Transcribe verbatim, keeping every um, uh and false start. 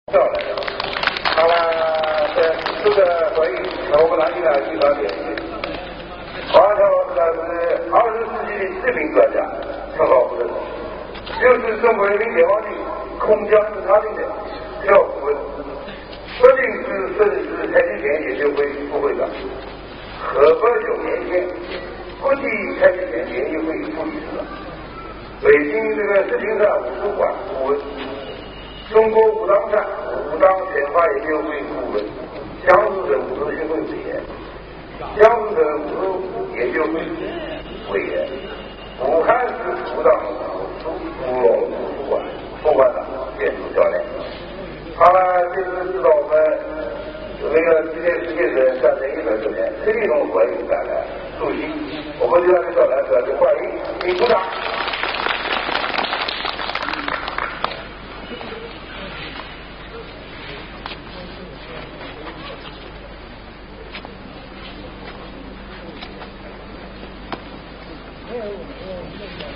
调来的。好了，在此次的会议，我们拿进来介绍点评。华侨老师呢是二十世纪的知名专家，很好不得。又是中国人民解放军空降视察队的票顾问，不仅是省市太极拳研究会副会长，河北九年前国际太极拳研究会副理事长，北京这个石景山武术馆顾问。中国武当山武当拳法研究会顾问，江苏省武术协会委员，江苏省武术研究会委员，武汉市武当武术部落武术馆副馆长兼主教练。好了，这次指导我们有那个今天世界人战争一百周年，这里从欢迎带来主席，我们就要给导览者的欢迎，请鼓掌。 没有，没有，没有。